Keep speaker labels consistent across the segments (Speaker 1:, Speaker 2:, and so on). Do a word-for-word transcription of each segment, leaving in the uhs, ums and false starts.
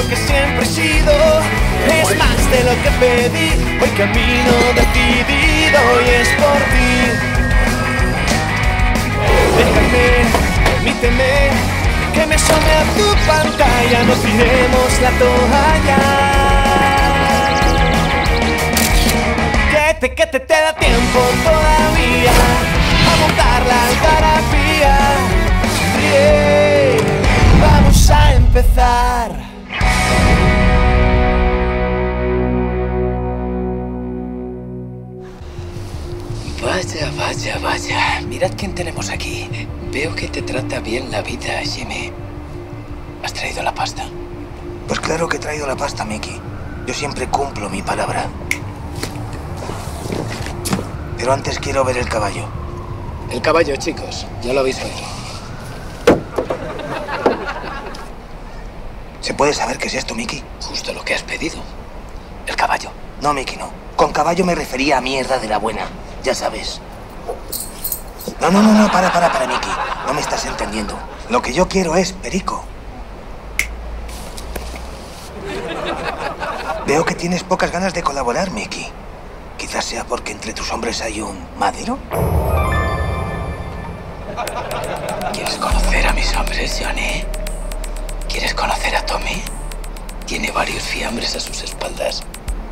Speaker 1: lo que siempre he sido, es más de lo que pedí. Hoy camino decidido y es por ti. Déjame, permíteme que me asome a tu pantalla. No tiremos la toalla. Que te, que te, te da tiempo todavía a montar la algarabía. Ríe, vamos a empezar.
Speaker 2: Vaya, vaya, vaya. Mirad quién tenemos aquí. Veo que te trata bien la vida, Jimmy. ¿Has traído la pasta?
Speaker 3: Pues claro que he traído la pasta, Mickey. Yo siempre cumplo mi palabra. Pero antes quiero ver el caballo.
Speaker 2: El caballo, chicos. Ya lo habéis oído.
Speaker 3: ¿Se puede saber qué es esto, Mickey?
Speaker 2: Justo lo que has pedido. El caballo.
Speaker 3: No, Mickey, no. Con caballo me refería a mierda de la buena. Ya sabes. No, no, no, no, para, para, para, Mickey. No me estás entendiendo. Lo que yo quiero es perico. Veo que tienes pocas ganas de colaborar, Mickey. Quizás sea porque entre tus hombres hay un madero.
Speaker 2: ¿Quieres conocer a mis hombres, Johnny? ¿Quieres conocer a Tommy? Tiene varios fiambres a sus espaldas.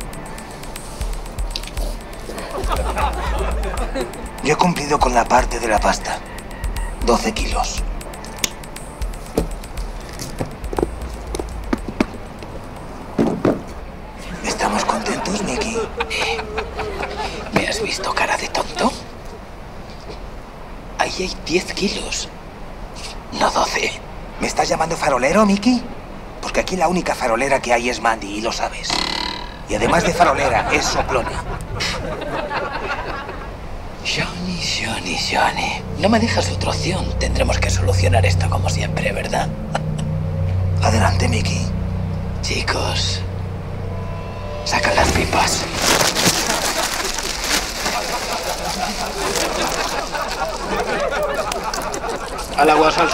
Speaker 3: Yo he cumplido con la parte de la pasta. doce kilos. ¿Estamos contentos, Mickey?
Speaker 2: ¿Me has visto cara de tonto? Ahí hay diez kilos. No doce.
Speaker 3: ¿Me estás llamando farolero, Mickey? Porque aquí la única farolera que hay es Mandy, y lo sabes. Y además de farolera, es soplona.
Speaker 2: Johnny, Johnny, Johnny. No me dejas otra opción. Tendremos que solucionar esto como siempre, ¿verdad?
Speaker 3: Adelante, Mickey.
Speaker 2: Chicos, saca las pipas. Al agua, salsa.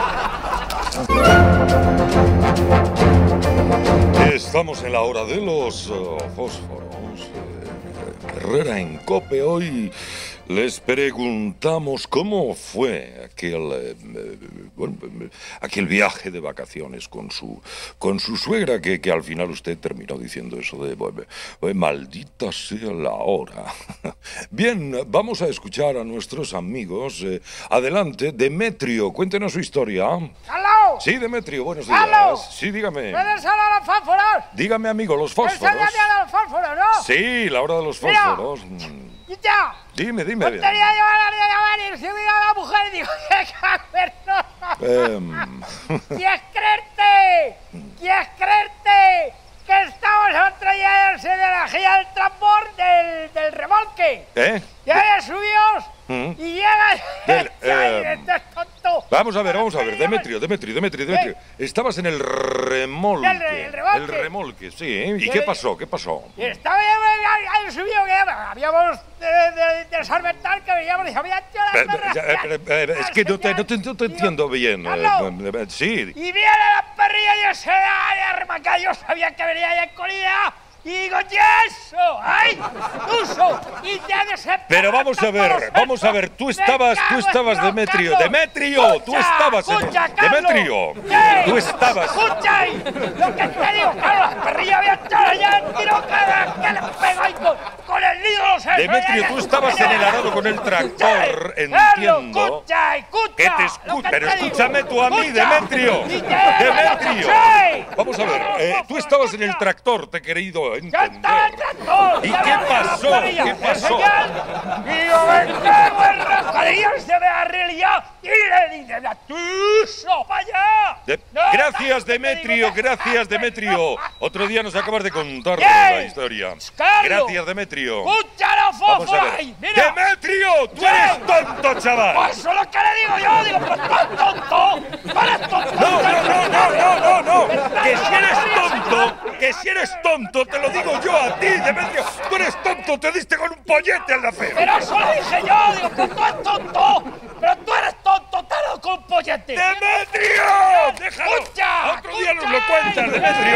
Speaker 4: Estamos en la hora de los uh, fósforos. Eh, Herrera en COPE. Hoy les preguntamos cómo fue aquel, eh, eh, bueno, aquel viaje de vacaciones con su, con su suegra, que, que al final usted terminó diciendo eso de bueno, maldita sea la hora. Bien, vamos a escuchar a nuestros amigos. Eh, adelante, Demetrio, cuéntenos su historia.
Speaker 5: ¡Aló!
Speaker 4: Sí, Demetrio, buenos días.
Speaker 5: ¡Aló!
Speaker 4: Sí, dígame.
Speaker 5: ¿Puedes hablar a los fósforos?
Speaker 4: Dígame, amigo, los fósforos.
Speaker 5: Enséñame a los fósforos, ¿no?
Speaker 4: Sí, la hora de los
Speaker 5: Mira.
Speaker 4: fósforos.
Speaker 5: ¡Y ya!
Speaker 4: Dime, dime.
Speaker 5: Pues tenía yo a la llamar y se mira a la mujer y digo, ¡qué cabrón!
Speaker 4: Em,
Speaker 5: ¿Quieres creerte? ¿Quieres creerte? Que estamos otro día de la guía del transporte del, del remolque.
Speaker 4: ¿Eh?
Speaker 5: Y ahí subidos
Speaker 4: Mm.
Speaker 5: y llega...
Speaker 4: Del,
Speaker 5: Ay,
Speaker 4: eh,
Speaker 5: este es tonto.
Speaker 4: Vamos a ver, vamos a ver. Demetrio, Demetrio, Demetrio, Demetrio. Estabas en el remolque.
Speaker 5: El re- el remolque.
Speaker 4: El remolque, sí. ¿eh? ¿Y
Speaker 5: Sí.
Speaker 4: qué pasó? ¿Qué pasó?
Speaker 5: Y estaba ya ahí subido que habíamos de, de, de Sarmental que veíamos y había hecho
Speaker 4: Eh,
Speaker 5: las
Speaker 4: eh,
Speaker 5: perras.
Speaker 4: eh, eh, eh, Es que no te, no te- no te entiendo bien. eh,
Speaker 5: Carlos.
Speaker 4: eh, Sí.
Speaker 5: Y viene la perrilla y ese ay, armaca, yo sabía que venía ya con idea. Y digo, ¡yeso! ¡Ay! ¡Uso! Y ya de ese
Speaker 4: Pero vamos a ver, vamos a ver. Tú estabas, tú estabas, Demetrio. Demetrio, tú estabas. en-
Speaker 5: Escucha, Carlos.
Speaker 4: Demetrio,
Speaker 5: ¿Qué?
Speaker 4: tú estabas.
Speaker 5: ¡Escucha ahí! Lo que te digo, Carlos, la perrilla había echado ya el tiro cada que le pego ahí con, con el nido.
Speaker 4: Demetrio, tú estabas en el arado con el tractor, entiendo.
Speaker 5: Escucha, escucha.
Speaker 4: Que te
Speaker 5: lo
Speaker 4: escucho.
Speaker 5: que
Speaker 4: Pero
Speaker 5: te digo.
Speaker 4: escúchame tú a mí,
Speaker 5: Escucha.
Speaker 4: Demetrio.
Speaker 5: Y te-
Speaker 4: Demetrio.
Speaker 5: Sí.
Speaker 4: Vamos a ver, eh, tú estabas en el tractor, te he querido
Speaker 5: ¡Ya está el
Speaker 4: entender.
Speaker 5: tractor!
Speaker 4: ¿Y
Speaker 5: ¡Ya
Speaker 4: qué
Speaker 5: había
Speaker 4: pasó?
Speaker 5: la perrilla!
Speaker 4: ¿Qué pasó?
Speaker 5: Señal. Y digo, me cago en rascadillas, se me arregló y le dice, ¡tú, para allá!
Speaker 4: De-
Speaker 5: No,
Speaker 4: gracias,
Speaker 5: te
Speaker 4: Demetrio,
Speaker 5: digo que-
Speaker 4: gracias, Demetrio. Otro día nos acabas de contar
Speaker 5: ¿Qué?
Speaker 4: la historia.
Speaker 5: Carlos.
Speaker 4: Gracias, Demetrio.
Speaker 5: ¡Escúchalo,
Speaker 4: Vamos a
Speaker 5: fofo!
Speaker 4: ver.
Speaker 5: ¡Ay, mira!
Speaker 4: ¡Demetrio! ¡Tú
Speaker 5: ¿Qué?
Speaker 4: eres tonto, chaval!
Speaker 5: Pues eso es lo que le digo yo, digo, pero tú eres tonto, tú eres tonto.
Speaker 4: No, no, no, no, no, no, no. Que si eres tonto, que si eres tonto, te lo digo yo a ti, Demetrio. Tú eres tonto, te diste con un pollete al nacer.
Speaker 5: Pero eso lo dije yo, digo, pero tú eres tonto, pero tú eres tonto, te lo con pollete.
Speaker 4: ¡Demetrio! ¡Déjalo!
Speaker 5: ¡Escucha!
Speaker 4: Otro día nos lo
Speaker 5: escucha.
Speaker 4: cuentas, Demetrio.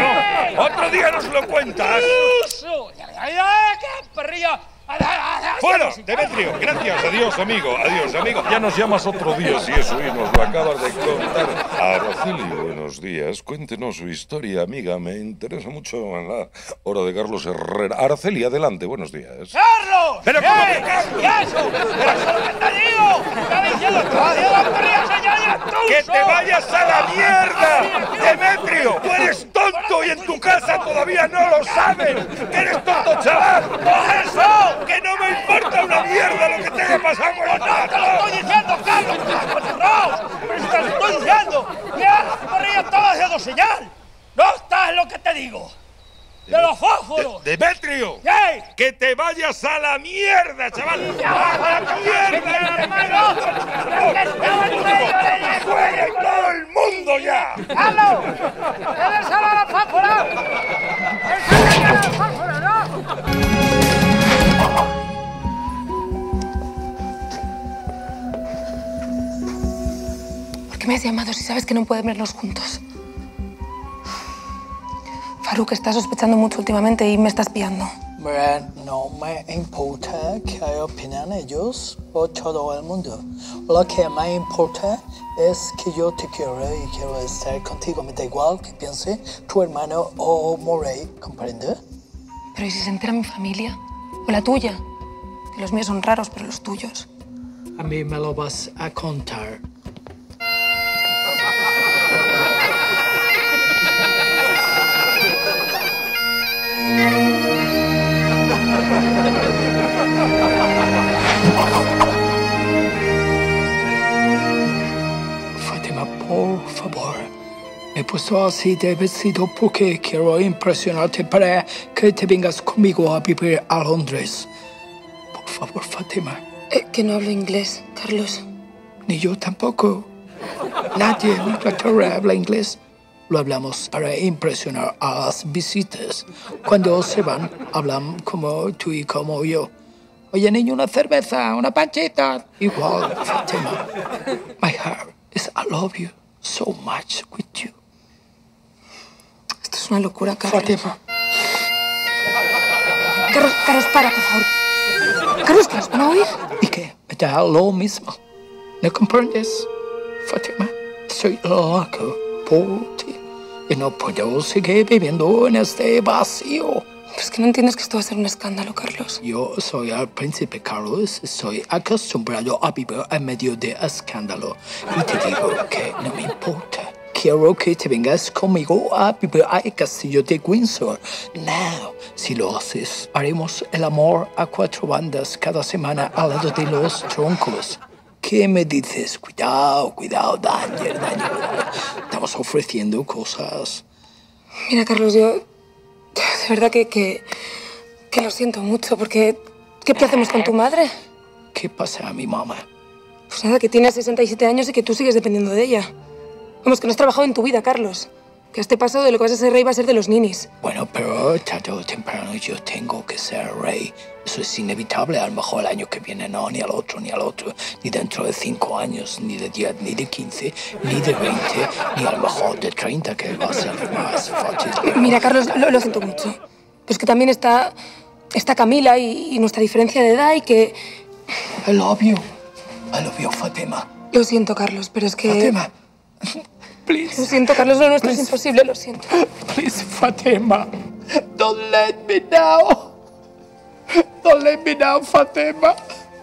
Speaker 4: Otro día nos lo cuentas.
Speaker 5: ¡Qué perrillo!
Speaker 4: ¡Fuera, Demetrio! Gracias, adiós, amigo, adiós, amigo. Ya nos llamas otro día, si eso y nos lo acabas de contar. Araceli, buenos días. Cuéntenos su historia, amiga. Me interesa mucho en la hora de Carlos Herrera. Araceli, adelante, buenos días.
Speaker 5: ¡Carlos!
Speaker 4: ¡Pero cómo que Carlos!
Speaker 5: ¿Qué eso? ¡Pero eso es lo que te digo! ¡Está diciendo que la perrilla señal y
Speaker 4: ¡Que te vayas a la mierda! ¡Demetrio! ¡Tú eres tonto y en tu casa todavía no lo saben! ¡Que eres tonto, chaval! ¡Por eso! ¡Que no me importa una mierda lo que te haya pasado con
Speaker 5: ¡No te lo estoy diciendo, Carlos! ¡No! ¡Pero si te lo estoy diciendo! ¡Que a la perrilla estaba haciendo señal! ¡No estás lo que te digo! ¡De los fósforos!
Speaker 4: De, ¡Demetrio!
Speaker 5: ¿Qué?
Speaker 4: ¡Que te vayas a la mierda, chaval! ¡A la mierda! ¡Fuera todo el mundo ya!
Speaker 5: ¡Carlos! ¡Eres a la fósfora! ¡Eres a la fósfora, no!
Speaker 6: ¿Por qué me has llamado si sabes que no pueden vernos juntos? Faruk está sospechando mucho últimamente y me está espiando.
Speaker 7: Hombre, no me importa que opinen ellos o todo el mundo. Lo que me importa es que yo te quiero y quiero estar contigo. Me da igual que piense tu hermano o Morey, ¿comprende?
Speaker 6: Pero ¿y si se entera mi familia? ¿O la tuya? Que los míos son raros, pero los tuyos.
Speaker 7: A mí me lo vas a contar. Fátima, por favor, me he puesto así de vestido porque quiero impresionarte para que te vengas conmigo a vivir a Londres. Por favor, Fátima.
Speaker 6: Eh, que no hablo inglés, Carlos.
Speaker 7: Ni yo tampoco. Nadie en Inglaterra habla inglés. Lo hablamos para impresionar a las visitas. Cuando se van, hablan como tú y como yo. Oye, niño, una cerveza, una panchita. Igual, Fátima. My heart is I love you so much with you.
Speaker 6: Esto es una locura, Carlos.
Speaker 7: Fátima.
Speaker 6: Carlos, Carlos, para, por favor. Carlos, ¿que nos van a oír?
Speaker 7: ¿Y qué? Me da lo mismo. ¿No comprendes? Fátima, soy loco por ti. Y no puedo seguir viviendo en este vacío.
Speaker 6: Pero es que no entiendes que esto va a ser un escándalo, Carlos.
Speaker 7: Yo soy el príncipe Carlos. Estoy acostumbrado a vivir en medio de escándalo. Y te digo que no me importa. Quiero que te vengas conmigo a vivir al castillo de Windsor. Now, si lo haces, haremos el amor a cuatro bandas cada semana al lado de los troncos. ¿Qué me dices? Cuidado, cuidado, Daniel, Daniel. Estamos ofreciendo cosas.
Speaker 6: Mira, Carlos, yo... De verdad que, que... que lo siento mucho, porque... ¿Qué, qué hacemos con tu madre?
Speaker 7: ¿Qué pasa a mi mamá?
Speaker 6: Pues nada, que tiene sesenta y siete años y que tú sigues dependiendo de ella. Vamos, que no has trabajado en tu vida, Carlos. Que a este paso de lo que vas a ser rey va a ser de los ninis.
Speaker 7: Bueno, pero tarde o temprano yo tengo que ser rey. Eso es inevitable. A lo mejor el año que viene no, ni al otro, ni al otro. Ni dentro de cinco años, ni de diez, ni de quince, ni de veinte, ni a lo mejor de treinta, que va a ser más fácil.
Speaker 6: Mira, Carlos, lo, lo siento mucho. Pero es que también está... está Camila y, y nuestra diferencia de edad y que...
Speaker 7: I love you. I love you, Fátima.
Speaker 6: Lo siento, Carlos, pero es que...
Speaker 7: Fátima. Please.
Speaker 6: Lo siento, Carlos, lo nuestro es imposible, lo siento.
Speaker 7: Please, Fátima. Don't let me down. Don't let me down, Fátima.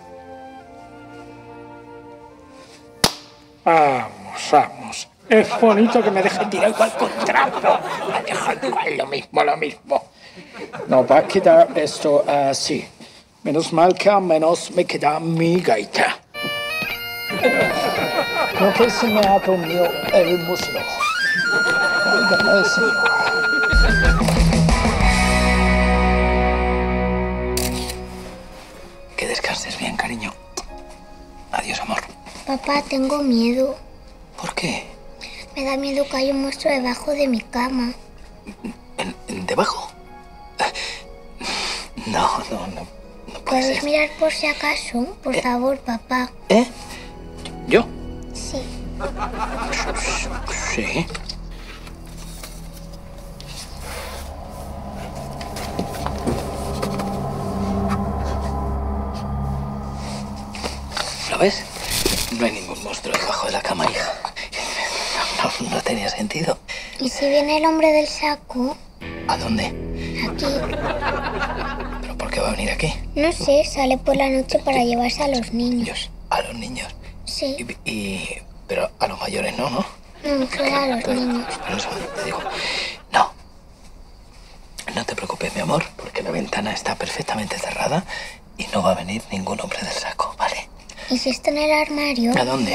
Speaker 8: Vamos, vamos. Es bonito que me dejen tirar igual con trapo. Me dejan igual lo mismo, lo mismo. No va a quedar esto así. Menos mal que al menos me queda mi gaita. Creo que se me ha comido el muslo. Válgame, señor.
Speaker 2: Que descanses bien, cariño. Adiós, amor.
Speaker 9: Papá, tengo miedo.
Speaker 2: ¿Por qué?
Speaker 9: Me da miedo que haya un monstruo debajo de mi cama.
Speaker 2: ¿En, en debajo? No, no, no. No puede
Speaker 9: ¿Puedes
Speaker 2: ser.
Speaker 9: mirar por si acaso? Por
Speaker 2: Eh.
Speaker 9: favor, papá.
Speaker 2: ¿Eh? ¿Yo?
Speaker 9: Sí.
Speaker 2: Sí. ¿Lo ves? No hay ningún monstruo debajo de la cama, hija. No, no, no tenía sentido.
Speaker 9: ¿Y si viene el hombre del saco?
Speaker 2: ¿A dónde?
Speaker 9: Aquí.
Speaker 2: ¿Pero por qué va a venir aquí?
Speaker 9: No sé, sale por la noche para llevarse a los niños.
Speaker 2: ¿A los niños?
Speaker 9: Sí.
Speaker 2: Y, y- pero a los mayores no, ¿no?
Speaker 9: No, solo a los
Speaker 2: Pero,
Speaker 9: niños.
Speaker 2: pero eso te digo. No. No te preocupes, mi amor, porque la ventana está perfectamente cerrada y no va a venir ningún hombre del saco, ¿vale?
Speaker 9: ¿Y si está en el armario?
Speaker 2: ¿A dónde?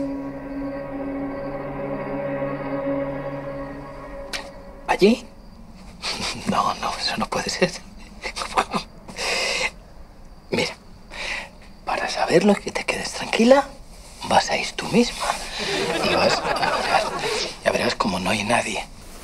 Speaker 2: ¿Allí? No, no, eso no puede ser. Mira, para saberlo y que te quedes tranquila, vas a ir tú misma y vas a mirar. Ya verás como no hay nadie.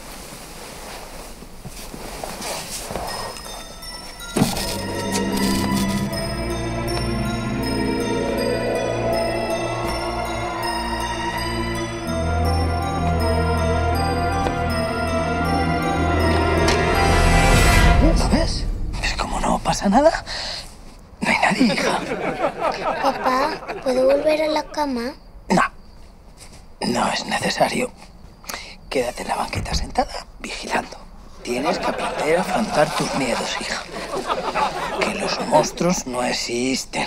Speaker 2: ¿Lo ves? ¿Ves cómo no pasa nada? No hay nadie, hija.
Speaker 9: Papá, ¿puedo volver a la cama?
Speaker 2: No. No es necesario. Quédate en la banqueta sentada, vigilando. Tienes que aprender a afrontar tus miedos, hija. Que los monstruos no existen.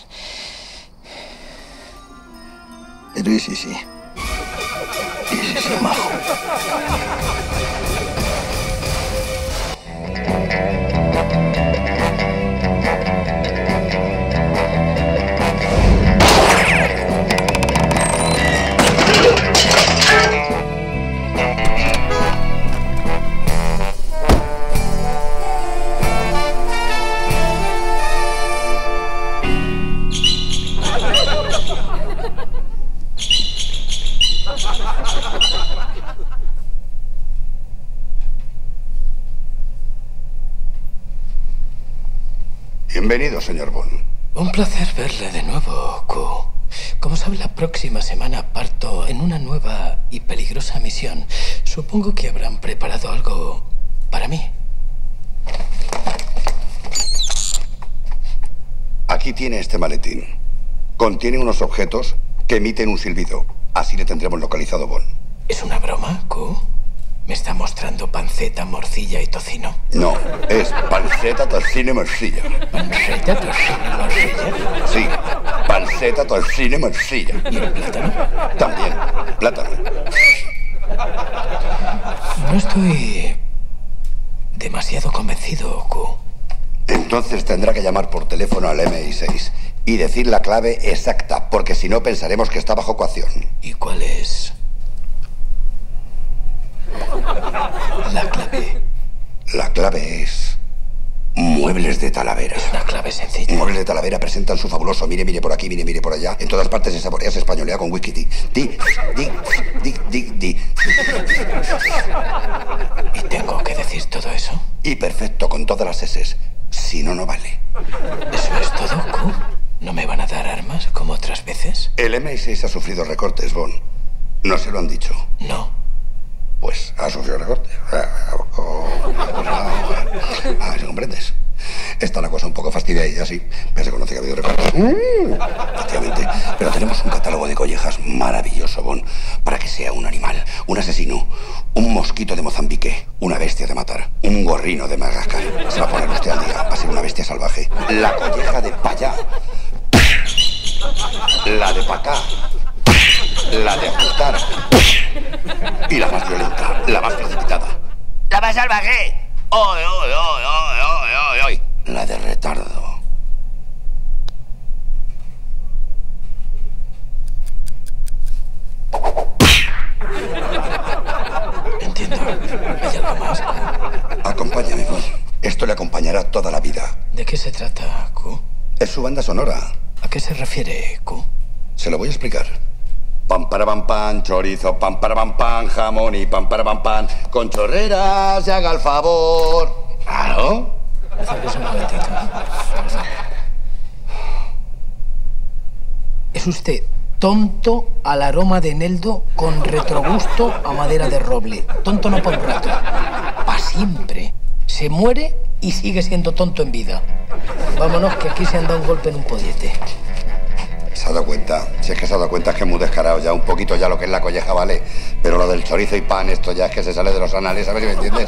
Speaker 2: Pero sí, sí. Y sí, sí, majo.
Speaker 10: Bienvenido, señor Bond.
Speaker 2: Un placer verle de nuevo, Q. Como sabe, la próxima semana parto en una nueva y peligrosa misión. Supongo que habrán preparado algo para mí.
Speaker 10: Aquí tiene este maletín. Contiene unos objetos que emiten un silbido. Así le tendremos localizado, Bond.
Speaker 2: ¿Es una broma, Q? ¿Me está mostrando panceta, morcilla y tocino?
Speaker 10: No, es panceta, tocino y morcilla.
Speaker 2: ¿Panceta, tocino y morcilla?
Speaker 10: Sí, panceta, tocino y morcilla.
Speaker 2: ¿Y el plátano?
Speaker 10: También, plátano.
Speaker 2: No estoy demasiado convencido, Q.
Speaker 10: Entonces tendrá que llamar por teléfono al M I seis y decir la clave exacta, porque si no pensaremos que está bajo coacción.
Speaker 2: ¿Y cuál es la clave?
Speaker 10: La clave es... Muebles de Talavera.
Speaker 2: Es una clave sencilla.
Speaker 10: Muebles de Talavera presentan su fabuloso mire, mire por aquí, mire, mire por allá. En todas partes se saborea, se españolea con whisky. Di, di, di, di, di, di.
Speaker 2: ¿Y tengo que decir todo eso?
Speaker 10: Y perfecto, con todas las eses. Si no, no vale.
Speaker 2: ¿Eso es todo, Q? ¿No me van a dar armas como otras veces?
Speaker 10: El M I seis ha sufrido recortes, Bond. ¿No se lo han dicho?
Speaker 2: No.
Speaker 10: Pues ha sufrido recortes. A ver si comprendes. Está la cosa un poco fastidiada, sí. Pero se conoce que ha habido recortes. Mm, efectivamente. Pero tenemos un catálogo de collejas maravilloso, Bond, para que sea un animal, un asesino, un mosquito de Mozambique, una bestia de matar, un gorrino de Madagascar. Se va a poner usted al día. Va a ser una bestia salvaje. La colleja de payá. La de pacá. La de ajustar. Y la más violenta, la más precipitada.
Speaker 3: ¡La más salvaje! ¡Oy, oy, oy, oy, oy, oy, oy!
Speaker 10: La de retardo.
Speaker 2: Entiendo. ¿Hay algo más?
Speaker 10: Acompáñame, Bond. Esto le acompañará toda la vida.
Speaker 2: ¿De qué se trata, Q?
Speaker 10: Es su banda sonora.
Speaker 2: ¿A qué se refiere, Q?
Speaker 10: Se lo voy a explicar. Pam para pam pan, chorizo, pam para pam pan, jamón y pam para pam pan. Con chorreras, se haga el favor. ¿Claro?
Speaker 2: Acérquese un momentito. Es usted tonto al aroma de eneldo con retrogusto a madera de roble. Tonto no por un rato. Pa' siempre. Se muere y sigue siendo tonto en vida. Vámonos, que aquí se han dado un golpe en un pollete.
Speaker 10: Se ha dado cuenta. Si es que se ha dado cuenta es que es muy descarado ya. Un poquito ya lo que es la colleja, vale. Pero lo del chorizo y pan, esto ya es que se sale de los anales. A ver si me entiendes.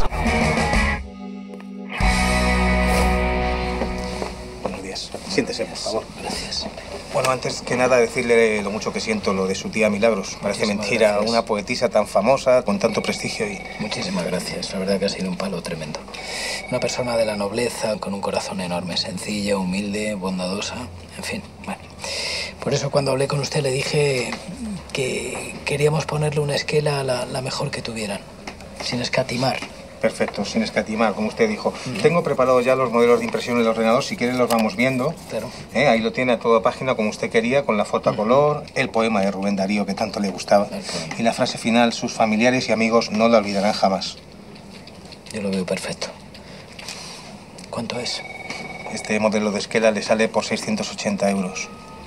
Speaker 3: Buenos días. Siéntese, por favor.
Speaker 2: Gracias.
Speaker 3: Bueno, antes que nada decirle lo mucho que siento lo de su tía Milagros. Parece
Speaker 2: Muchísimas
Speaker 3: mentira,
Speaker 2: gracias.
Speaker 3: una poetisa tan famosa, con tanto prestigio y...
Speaker 2: Muchísimas gracias. La verdad que ha sido un palo tremendo. Una persona de la nobleza, con un corazón enorme, sencilla, humilde, bondadosa, en fin, bueno. Por eso cuando hablé con usted le dije que queríamos ponerle una esquela la, la mejor que tuvieran, sin escatimar.
Speaker 3: Perfecto, sin escatimar, como usted dijo. Mm. Tengo preparados ya los modelos de impresión en el ordenador, si quieren los vamos viendo.
Speaker 2: Claro.
Speaker 3: ¿Eh? Ahí lo tiene a toda página como usted quería, con la foto a color, el poema de Rubén Darío que tanto le gustaba. Y la frase final, sus familiares y amigos no la olvidarán jamás.
Speaker 2: Yo lo veo perfecto. ¿Cuánto es?
Speaker 3: Este modelo de esquela le sale por seiscientos ochenta euros.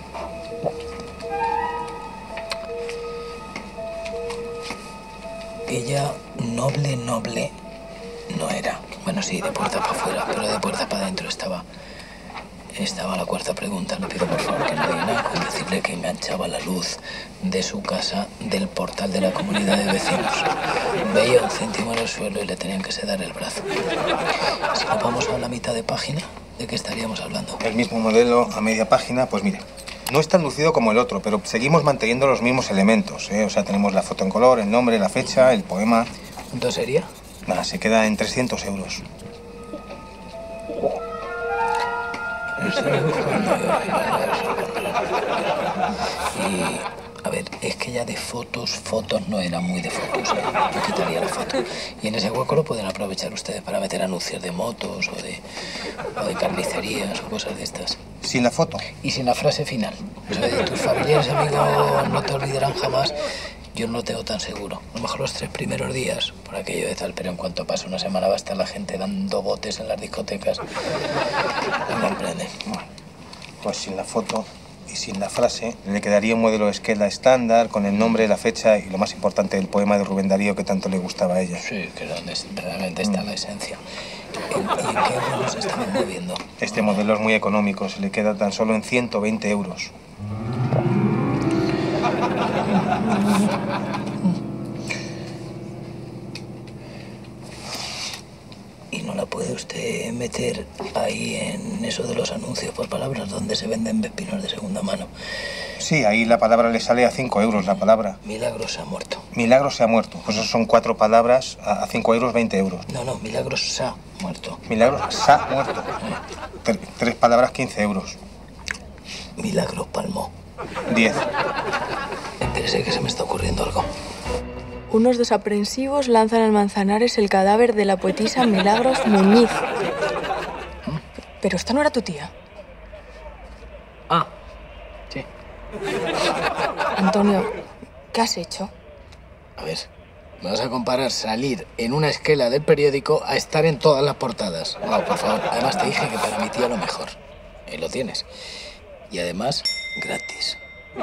Speaker 2: Ella, noble, noble, no era. Bueno, sí, de puerta para afuera, pero de puerta para adentro estaba. Estaba la cuarta pregunta. Le pido por favor que no diga nada con decirle que enganchaba la luz de su casa del portal de la comunidad de vecinos. Veía un céntimo en el suelo y le tenían que sedar el brazo. Si nos vamos a la mitad de página, ¿de qué estaríamos hablando?
Speaker 3: El mismo modelo a media página, pues mire. No es tan lucido como el otro, pero seguimos manteniendo los mismos elementos, ¿eh? O sea, tenemos la foto en color, el nombre, la fecha, el poema.
Speaker 2: ¿Cuánto sería?
Speaker 3: Nada, se queda en trescientos euros.
Speaker 2: Y, a ver, es que ya de fotos, fotos no era muy de fotos, ¿eh? Yo quitaría la foto. Y en ese hueco lo pueden aprovechar ustedes para meter anuncios de motos o de, o de carnicerías o cosas de estas.
Speaker 3: ¿Sin la foto?
Speaker 2: Y sin la frase final. O sea, de tus familiares, amigos, no te olvidarán jamás. Yo no lo tengo tan seguro. A lo mejor los tres primeros días, por aquello de tal, pero en cuanto pase una semana va a estar la gente dando botes en las discotecas. ¿Me comprende?
Speaker 3: Bueno, pues sin la foto y sin la frase le quedaría un modelo de esquela estándar con el nombre, la fecha y lo más importante, el poema de Rubén Darío que tanto le gustaba a ella.
Speaker 2: Sí, que es donde realmente está mm. la esencia. ¿Y en qué euros se estaban moviendo?
Speaker 3: Este modelo es muy económico, se le queda tan solo en ciento veinte euros.
Speaker 2: ¿Y no la puede usted meter ahí en eso de los anuncios por palabras donde se venden pepinos de segunda mano?
Speaker 3: Sí, ahí la palabra le sale a cinco euros la palabra.
Speaker 2: Milagros se ha muerto.
Speaker 3: Milagros se ha muerto. Pues eso son cuatro palabras a cinco euros, veinte euros.
Speaker 2: No, no, Milagros se ha muerto.
Speaker 3: Milagros se ha muerto. Tre- tres palabras, quince euros.
Speaker 2: Milagros palmó.
Speaker 3: diez.
Speaker 2: Espérese que se me está ocurriendo algo.
Speaker 11: Unos desaprensivos lanzan al Manzanares el cadáver de la poetisa Milagros Muñiz. Pero esta no era tu tía.
Speaker 2: Ah, sí.
Speaker 11: Antonio, ¿qué has hecho?
Speaker 2: A ver, me vas a comparar salir en una esquela del periódico a estar en todas las portadas. No, por favor. Además te dije que para mi tía lo mejor. Y lo tienes. Y además, gratis.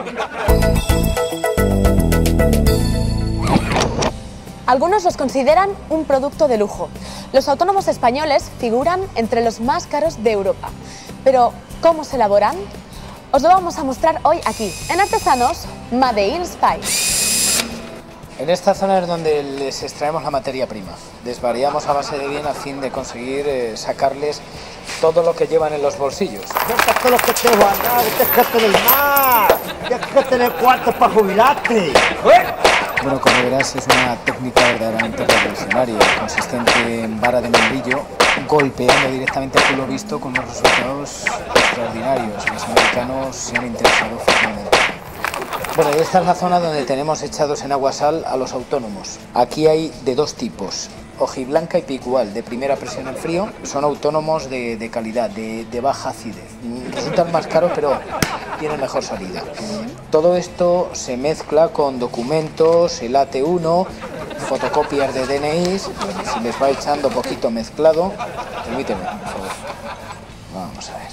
Speaker 12: Algunos los consideran un producto de lujo. Los autónomos españoles figuran entre los más caros de Europa. Pero, ¿cómo se elaboran? Os lo vamos a mostrar hoy aquí, en Artesanos Made in Spain.
Speaker 2: En esta zona es donde les extraemos la materia prima. Desvariamos a base de bien a fin de conseguir eh, sacarles todo lo que llevan en los bolsillos.
Speaker 5: Todo lo que te va a dar, tienes que tener más, tienes que tener cuartos para jubilarte. ¿Eh?
Speaker 2: Bueno, como verás, es una técnica verdaderamente revolucionaria, consistente en vara de membrillo, golpeando directamente a culo visto con unos resultados extraordinarios. Los americanos se han interesado fuertemente. Bueno, y esta es la zona donde tenemos echados en agua sal a los autónomos. Aquí hay de dos tipos, hojiblanca y picual, de primera presión en frío. Son autónomos de, de calidad, de, de baja acidez. Resultan más caros, pero tienen mejor salida. Todo esto se mezcla con documentos, el A T uno, fotocopias de D N Is. Se les va echando poquito mezclado. Permíteme, por favor. Vamos a ver.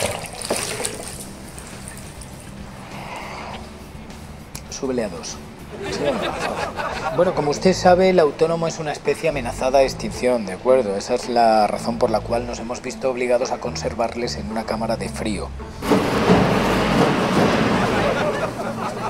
Speaker 2: Súbele a dos. Sí, por favor. Bueno, como usted sabe, el autónomo es una especie amenazada de extinción, ¿de acuerdo? Esa es la razón por la cual nos hemos visto obligados a conservarles en una cámara de frío.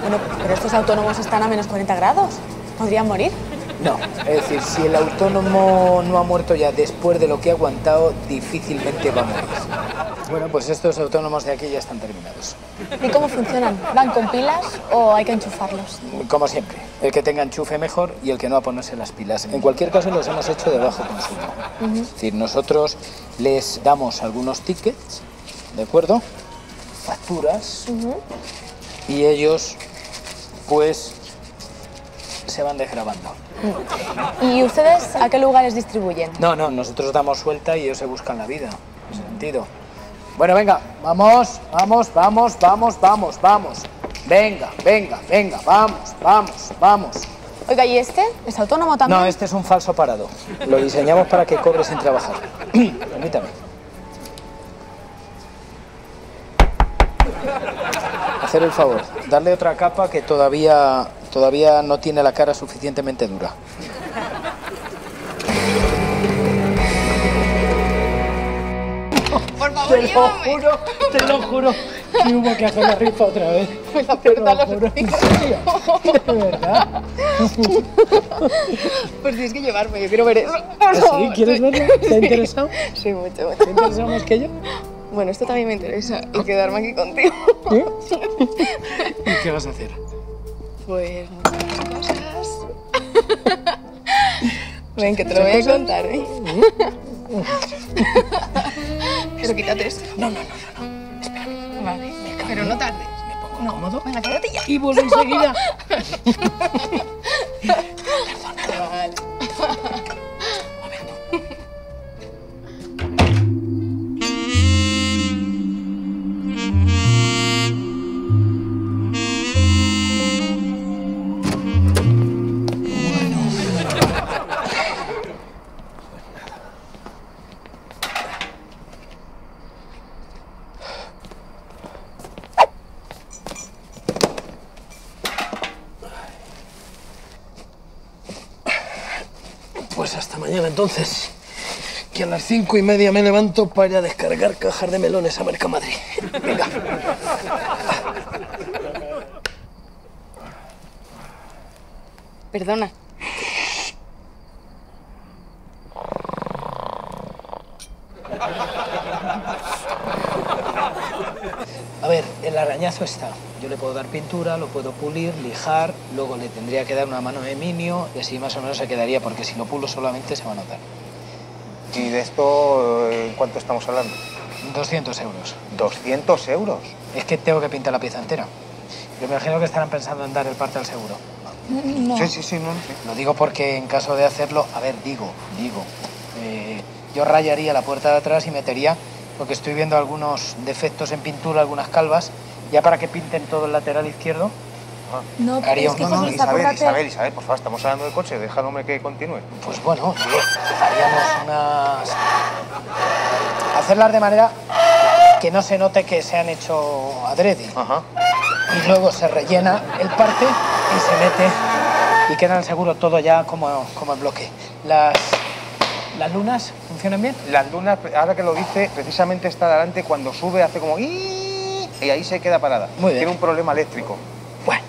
Speaker 12: Bueno, pero estos autónomos están a menos cuarenta grados. ¿Podrían morir?
Speaker 7: No, es decir, si el autónomo no ha muerto ya después de lo que ha aguantado, difícilmente va a morir. Bueno, pues estos autónomos de aquí ya están terminados.
Speaker 12: ¿Y cómo funcionan? ¿Van con pilas o hay que enchufarlos?
Speaker 7: Como siempre, el que tenga enchufe mejor y el que no a ponerse las pilas. En cualquier caso, los hemos hecho de bajo consumo.
Speaker 12: Uh-huh.
Speaker 7: Es decir, nosotros les damos algunos tickets, ¿de acuerdo? Facturas,
Speaker 12: uh-huh.
Speaker 7: y ellos, pues, se van desgrabando.
Speaker 12: ¿Y ustedes a qué lugares distribuyen?
Speaker 7: No, no, nosotros damos suelta y ellos se buscan la vida, en ese sentido. Bueno, venga, vamos, vamos, vamos, vamos, vamos, vamos. Venga, venga, venga, vamos, vamos, vamos.
Speaker 12: Oiga, ¿y este? ¿Es autónomo también?
Speaker 7: No, este es un falso parado. Lo diseñamos para que cobre sin trabajar. Permítame. Hacer el favor, darle otra capa que todavía, todavía no tiene la cara suficientemente dura.
Speaker 6: Por favor,
Speaker 8: te lo juro, te lo juro que hubo que hacer la rifa otra vez.
Speaker 6: Me la aprieta los
Speaker 8: juro, ¿en serio? ¿De verdad?
Speaker 6: Pues tienes que llevarme, yo quiero ver eso.
Speaker 8: ¿Sí? ¿Quieres verlo? ¿Te ha interesado?
Speaker 6: Sí, mucho, mucho.
Speaker 8: ¿Te ha interesado más que yo?
Speaker 6: Bueno, esto también me interesa, y quedarme aquí contigo.
Speaker 8: ¿Eh? ¿Y qué vas a hacer?
Speaker 6: Pues muchas cosas. Ven, que te lo voy a contar, ¿eh? Pero quítate esto.
Speaker 8: No, no, no, no, no. Espérame.
Speaker 6: Vale, pero no tardes.
Speaker 8: Me pongo
Speaker 6: No.
Speaker 8: cómodo.
Speaker 6: Venga, quédate ya.
Speaker 8: Y vuelvo enseguida.
Speaker 6: Vale.
Speaker 8: Pues hasta mañana entonces, que a las cinco y media me levanto para ir a descargar cajas de melones a Mercamadrid. Venga.
Speaker 6: Perdona.
Speaker 7: A ver, el arañazo está. Yo le puedo dar pintura, lo puedo pulir, lijar, luego le tendría que dar una mano de minio y así más o menos se quedaría, porque si lo pulo solamente se va a notar.
Speaker 3: ¿Y de esto en cuánto estamos hablando?
Speaker 7: doscientos euros.
Speaker 3: ¿doscientos euros?
Speaker 7: Es que tengo que pintar la pieza entera. Yo me imagino que estarán pensando en dar el parte al seguro.
Speaker 6: No.
Speaker 3: Sí, sí, sí, no, no sé.
Speaker 7: Lo digo porque en caso de hacerlo, a ver, digo, digo, eh, yo rayaría la puerta de atrás y metería, porque estoy viendo algunos defectos en pintura, algunas calvas, ya para que pinten todo el lateral izquierdo.
Speaker 12: No, pero
Speaker 7: Haría
Speaker 12: es que
Speaker 7: un-
Speaker 12: José
Speaker 3: No,
Speaker 12: Luis,
Speaker 3: Isabel,
Speaker 12: acuérdate...
Speaker 3: Isabel, Isabel, por favor, estamos hablando del coche, déjame que continúe.
Speaker 7: Pues bueno, haríamos unas... Hacerlas de manera que no se note que se han hecho adrede.
Speaker 3: Ajá.
Speaker 7: Y luego se rellena el parte y se mete y quedan seguro todo ya como, como en bloque. Las, las lunas funcionan bien.
Speaker 3: Las lunas, ahora que lo dice, precisamente está delante, cuando sube hace como... "Ii", y ahí se queda parada.
Speaker 7: Muy bien.
Speaker 3: Tiene un problema eléctrico.
Speaker 7: Bueno.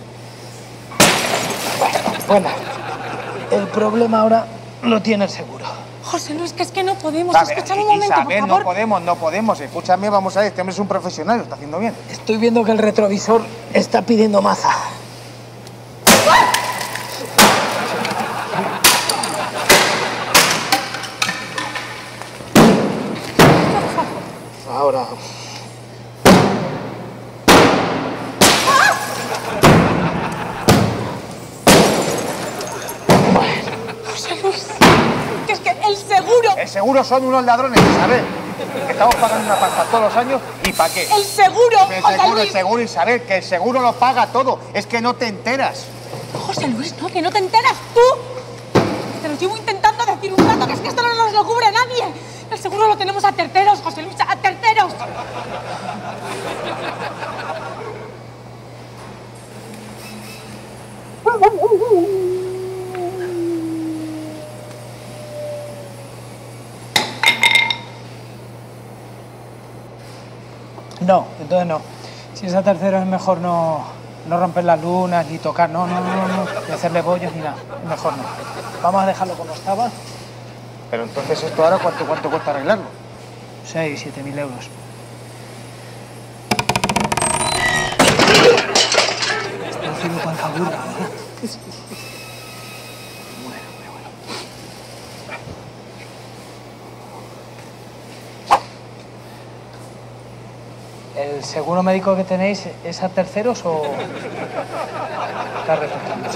Speaker 7: Bueno. El problema ahora lo tiene el seguro.
Speaker 6: José Luis, que es que no podemos.
Speaker 3: A ver,
Speaker 6: Escúchame un momento,
Speaker 3: Isabel,
Speaker 6: por favor.
Speaker 3: no podemos, no podemos. Escúchame, vamos a ver, este hombre es un profesional, lo está haciendo bien.
Speaker 7: Estoy viendo que el retrovisor está pidiendo maza. Ahora.
Speaker 6: José Luis, que es que el seguro,
Speaker 3: El seguro son unos ladrones, Isabel. Estamos pagando una pasta todos los años, ¿y para qué?
Speaker 6: el seguro,
Speaker 3: El
Speaker 6: José
Speaker 3: seguro, el
Speaker 6: Luis.
Speaker 3: seguro, Isabel, que el seguro lo paga todo. Es que no te enteras.
Speaker 6: José Luis, no, que no te enteras tú. Te lo llevo intentando decir un rato, que es que esto no nos lo cubre nadie. El seguro lo tenemos a terceros, José Luis, a terceros.
Speaker 7: No, entonces no. Si es a tercero es mejor no,
Speaker 8: No romper las lunas, ni tocar, no, no, no, no, ni hacerle bollos ni nada. Mejor no. Vamos a dejarlo como estaba.
Speaker 3: Pero entonces esto ahora, ¿cuánto, cuánto cuesta arreglarlo?
Speaker 8: Seis, siete mil euros. Está haciendo cuanta burra, ¿verdad? Bueno, bueno, bueno. ¿El seguro médico que tenéis es a terceros o está reflejando?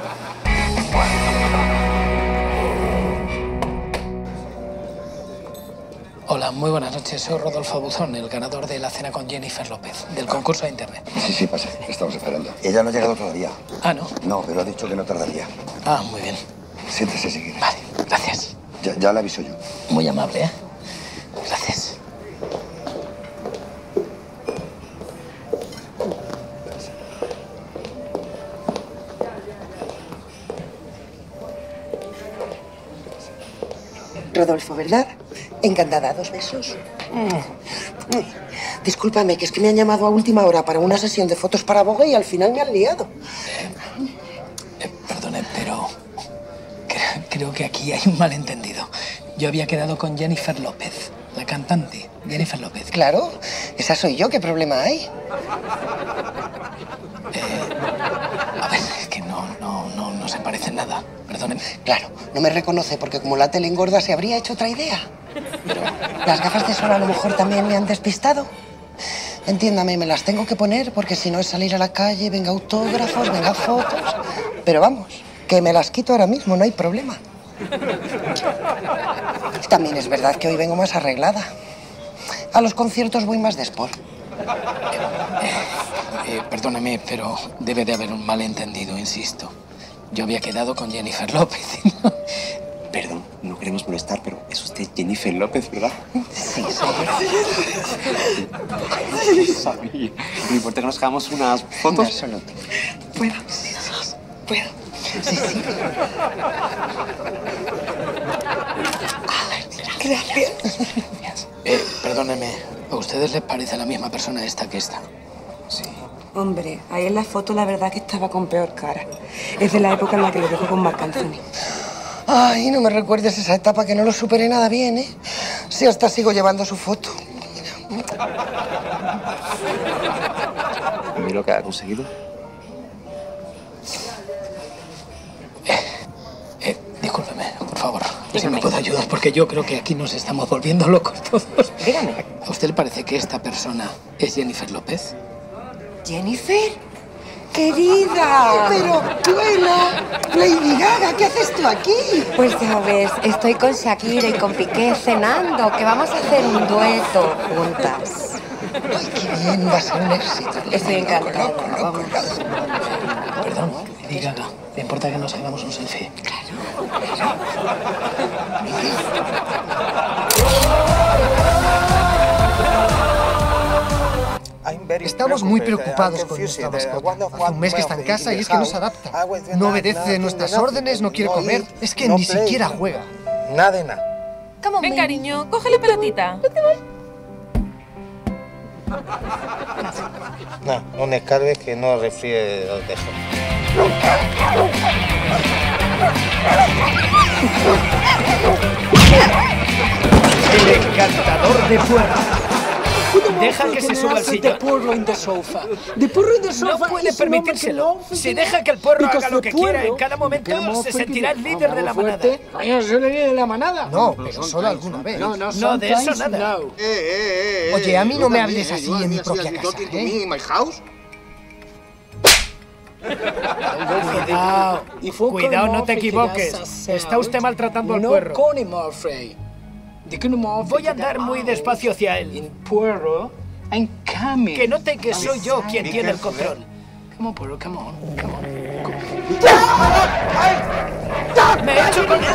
Speaker 8: Hola, muy buenas noches. Soy Rodolfo Buzón, el ganador de la cena con Jennifer López, del concurso de internet.
Speaker 10: Sí, sí, pase. Estamos esperando. Ella no ha llegado todavía.
Speaker 8: Ah, ¿no?
Speaker 10: No, pero ha dicho que no tardaría.
Speaker 8: Ah, muy bien.
Speaker 10: Siéntese si quiere.
Speaker 8: Vale, gracias.
Speaker 10: Ya, ya le aviso yo.
Speaker 8: Muy amable, ¿eh? Gracias.
Speaker 13: Rodolfo, ¿verdad? Encantada. Dos besos. Discúlpame, que es que me han llamado a última hora para una sesión de fotos para Vogue y al final me han liado.
Speaker 8: Eh, eh, perdone, pero cre- creo que aquí hay un malentendido. Yo había quedado con Jennifer López, la cantante, Jennifer López.
Speaker 13: Claro, esa soy yo. ¿Qué problema hay?
Speaker 8: Eh, a ver, es que no, no, no, no se parece en nada. Perdóneme.
Speaker 13: Claro, no me reconoce porque como la tele engorda se habría hecho otra idea. Pero las gafas de sol a lo mejor también me han despistado. Entiéndame, me las tengo que poner porque si no es salir a la calle, venga autógrafos, venga fotos. Pero vamos, que me las quito ahora mismo, no hay problema. También es verdad que hoy vengo más arreglada. A los conciertos voy más de sport.
Speaker 8: Eh, eh, perdóname, pero debe de haber un malentendido, insisto. Yo había quedado con Jennifer López.
Speaker 14: Perdón, no queremos molestar, pero es usted Jennifer López, ¿verdad?
Speaker 13: Sí, soy
Speaker 14: yo. Sabía. No importa que nos hagamos unas fotos.
Speaker 13: Solo. ¿Puedo? Sí, sí. ¿Puedo? Sí, sí. Gracias.
Speaker 8: Eh, perdóneme, ¿a ustedes les parece la misma persona esta que esta?
Speaker 13: Sí. Hombre, ahí en la foto la verdad que estaba con peor cara. Es de la época en la que lo dejo con Marc Anthony. Ay, no me recuerdes esa etapa que no lo superé nada bien, ¿eh? Si hasta sigo llevando su foto.
Speaker 14: ¿Y lo que ha conseguido?
Speaker 8: Eh, eh, discúlpeme, por favor. Si me puede ayudar, porque yo creo que aquí nos estamos volviendo locos todos.
Speaker 13: Dígame.
Speaker 8: ¿A usted le parece que esta persona es Jennifer López?
Speaker 13: ¿Jennifer? ¡Querida! Pero, Duela, Lady Gaga, ¿qué haces tú aquí?
Speaker 15: Pues ya ves, estoy con Shakira y con Piqué cenando, que vamos a hacer un dueto juntas.
Speaker 13: Ay, qué bien, va a ser un éxito.
Speaker 15: Estoy encantada, vamos.
Speaker 8: Perdón, Lady Gaga, ¿le importa que nos hagamos un selfie?
Speaker 13: Claro.
Speaker 16: Estamos muy preocupados con nuestra mascota. Hace un mes que está en casa y es que no se adapta. No obedece nuestras órdenes, no quiere comer. Es que ni siquiera juega.
Speaker 3: Nada de nada.
Speaker 17: Ven, cariño, coge la pelotita.
Speaker 3: No, no me escarbes que no refríe los dedos.
Speaker 8: El encantador de puerro. Deja que se suba al sillón.
Speaker 7: The porro in the sofa. The porro in the sofa.
Speaker 8: No puede permitírselo. Si deja que el puerro haga lo que quiera, en cada momento se sentirá el líder de la manada.
Speaker 7: Vaya, soy el líder de la manada.
Speaker 16: No, pero solo alguna vez.
Speaker 7: No, no,
Speaker 8: No, de eso nada.
Speaker 16: Oye, a mí no me hables así en mi propia casa, ¿eh?
Speaker 8: Cuidado, cuidado, no te equivoques. Está usted maltratando al puerro. Voy a andar muy despacio hacia él. Que note que soy yo quien tiene el control.
Speaker 7: Come on, puerro, come on, come on.
Speaker 8: ¡Me he hecho con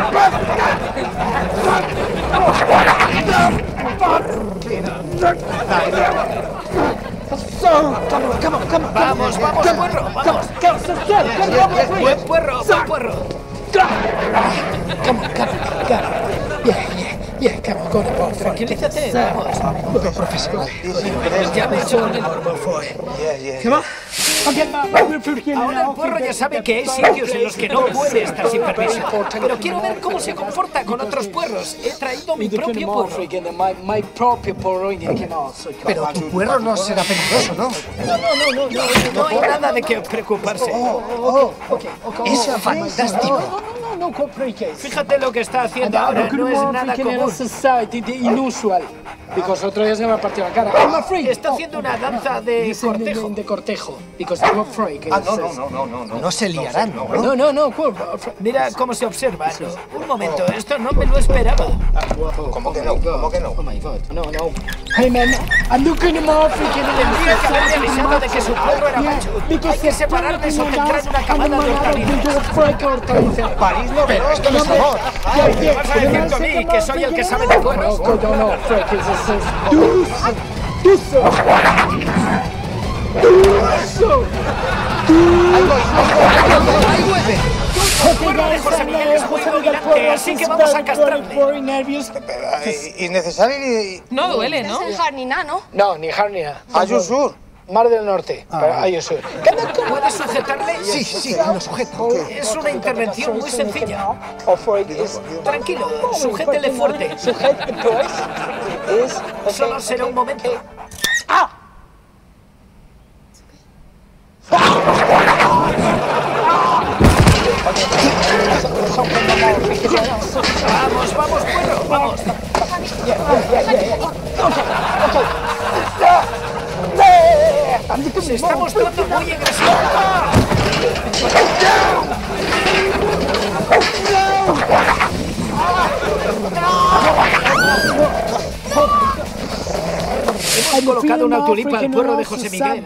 Speaker 8: Vamos, vamos, puerro, vamos. Buen puerro, buen puerro.
Speaker 7: Come on, come on, come on. Yeah, yeah, yeah, come on, go to ball.
Speaker 8: Tranquilízate, vamos.
Speaker 7: Look, professional.
Speaker 8: Ya me he hecho con el...
Speaker 7: Come on.
Speaker 8: Ahora el puerro ya sabe que hay sitios en los que no puede estar sin permiso. Pero quiero ver cómo se comporta con otros puerros. He traído mi propio puerro.
Speaker 16: Pero tu puerro no será peligroso, ¿no?
Speaker 8: No, no, no, no, no, no hay nada de qué preocuparse.
Speaker 16: Es fantástico.
Speaker 8: Fíjate lo que está haciendo ahora, no es nada común.
Speaker 7: Because otro día se me ha partido la cara. I'm afraid.
Speaker 8: Está haciendo una danza de cortejo.
Speaker 7: De cortejo. Because I'm afraid.
Speaker 16: Ah, no, no, no, no, no, no. No se liarán, ¿no?
Speaker 7: No, no, no.
Speaker 8: Mira cómo se observa. Un momento, esto no me lo esperaba.
Speaker 3: ¿Cómo que no? ¿Cómo que no?
Speaker 7: Oh my God. No, no. Hey man, I'm looking at African.
Speaker 8: Tendría que haberle avisado de que su pueblo era macho. Hay que separarles o tendrán una camada de hortalizas.
Speaker 3: París no, pero esto no es amor.
Speaker 8: ¿Qué vas a decir a mí, que soy el que sabe de puerros?
Speaker 7: No, no, no, Frank, es ¡Duso! ¡Duso! ¡Duso!
Speaker 8: ¡Ahí vuelve! El puerro de José Miguel es muy dominante, así que vamos a castrarle.
Speaker 3: Innecesario y...
Speaker 17: No duele, ¿no?
Speaker 12: No es hernia, ¿no?
Speaker 7: No, ni hernia.
Speaker 3: Ayusur.
Speaker 7: Mar del Norte, para Ayusur.
Speaker 8: ¿Puedes sujetarle?
Speaker 16: Sí, sí, lo sujeto.
Speaker 8: Es una intervención muy sencilla. Tranquilo, sujétele fuerte. Solo será un momento. ¡Ah! Vamos, vamos, puerro, vamos. Se está mostrando muy agresivo. Hemos colocado una tulipa al puerro de José Miguel.